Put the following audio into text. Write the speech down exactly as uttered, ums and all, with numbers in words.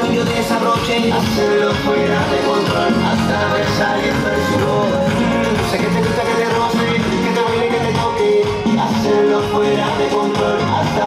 yo desabroché, hacerlo fuera de control hasta ver saliendo el sudor.